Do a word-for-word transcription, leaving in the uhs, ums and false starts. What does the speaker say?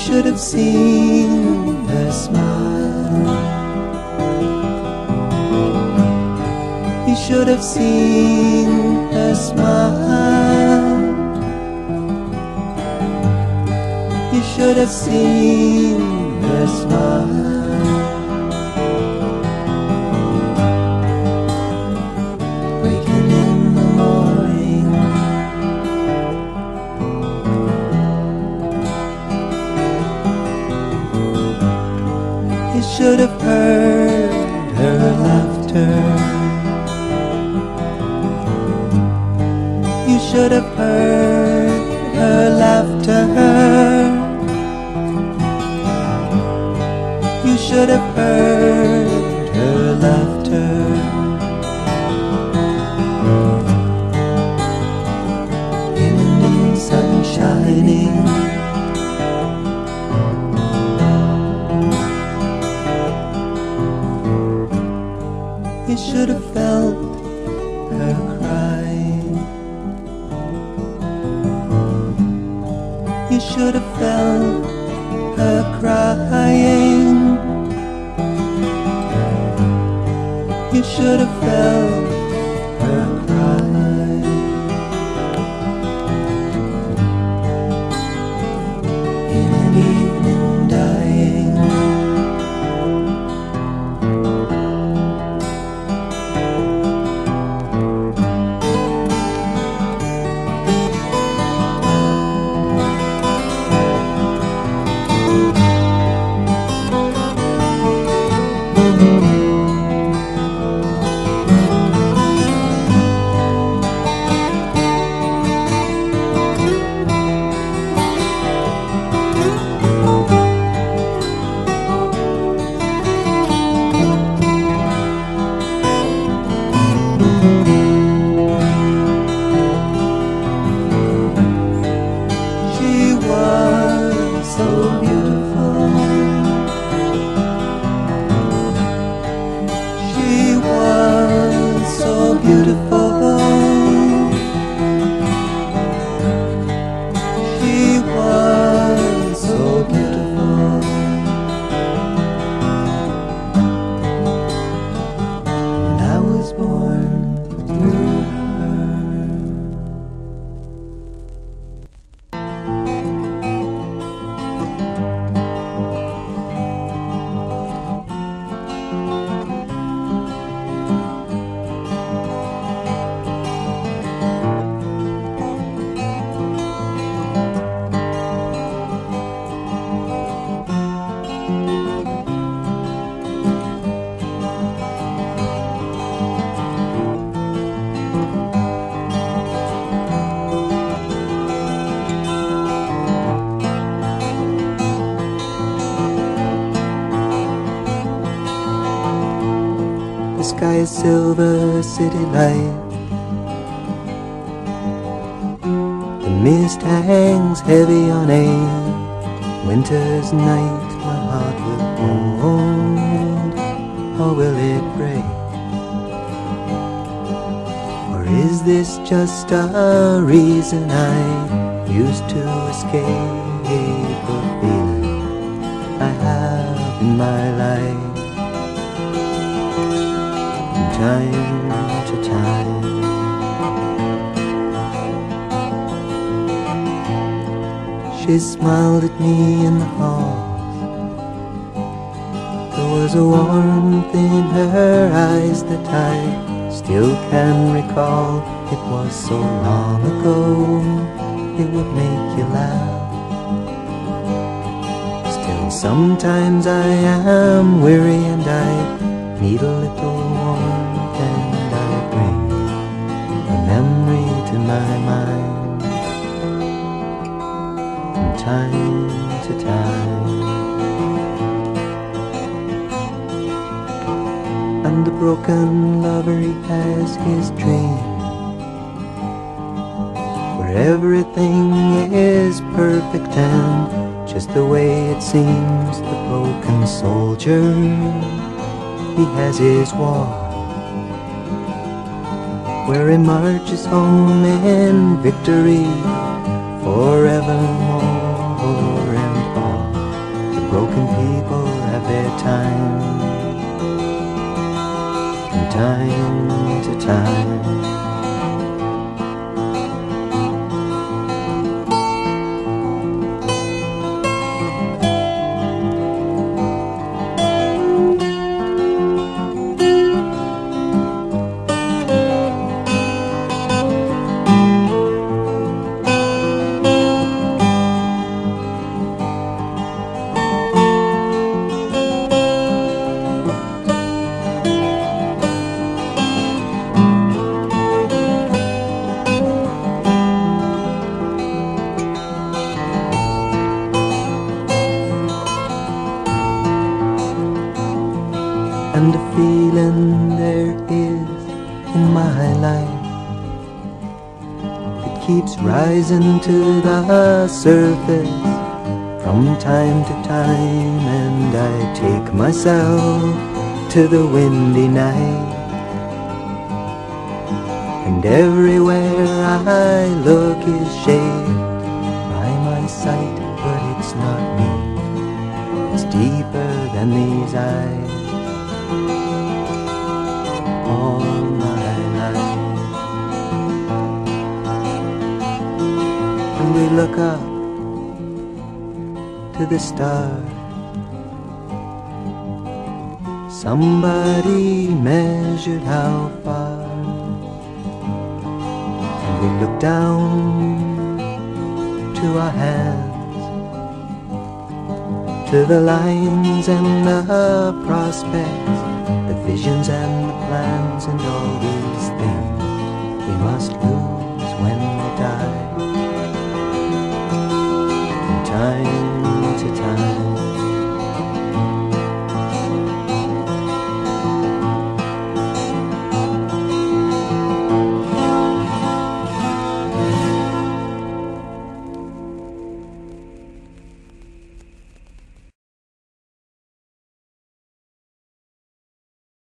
should have seen her smile. You should have seen her smile. You should have seen her smile. Waking in the morning, you should have heard her laughter. You should have heard her laughter. You should have heard her laughter. Evening sun shining, you should have felt her crying. You should have felt her crying. You should have felt her crying. In an evening dying, the sky is silver, city light. The mist hangs heavy on a winter's night. My heart will hold, or will it break? Or is this just a reason I used to escape the feeling I have in my life? Time to time, she smiled at me in the halls. There was a warmth in her eyes that I still can recall. It was so long ago, it would make you laugh. Still sometimes I am weary and I need a little warmth, and I bring a memory to my mind from time to time. And the broken lover, he has his dream, where everything is perfect and just the way it seems. The broken soldier, he has his war, where he marches home in victory forevermore. And all broken people have their time, from time to time. And a feeling there is in my life that keeps rising to the surface from time to time, and I take myself to the windy night, and everywhere I look is shaped by my sight, but it's not me, it's deeper than these eyes. All my life, and we look up to the stars. Somebody measured how far, and we look down to our hands, to the lines and the prospects, the visions and the plans, and all these things we must lose.